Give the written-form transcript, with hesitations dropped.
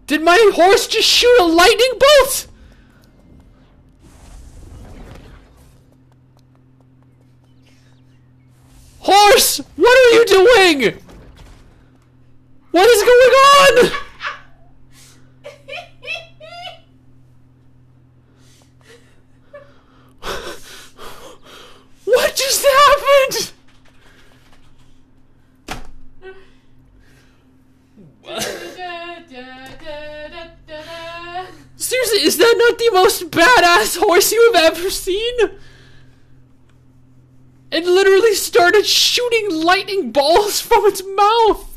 Did my horse just shoot a lightning bolt? Horse, what are you doing? What is going on? What just happened? Seriously, is that not the most badass horse you have ever seen? It literally started shooting lightning balls from its mouth.